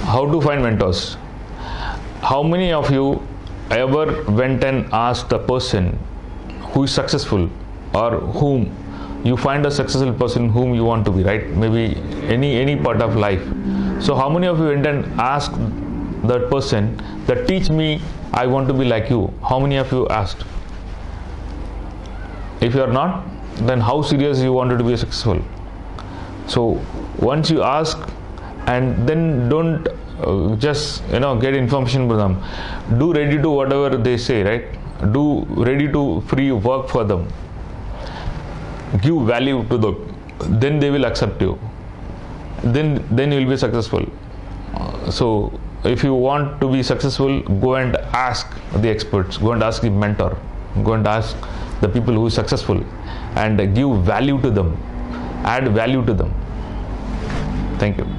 How to find mentors? How many of you ever went and asked the person who is successful, or whom you find a successful person whom you want to be, right? Maybe any part of life. So how many of you went and asked that person that teach me, I want to be like you? How many of you asked? If you are not, then how serious you wanted to be successful? So once you ask, and then don't just get information from them. Do ready to whatever they say, right? Do ready to free work for them. Give value to them. Then they will accept you. Then you will be successful. So if you want to be successful, go and ask the experts. Go and ask the mentor. Go and ask the people who is successful, and give value to them. Add value to them. Thank you.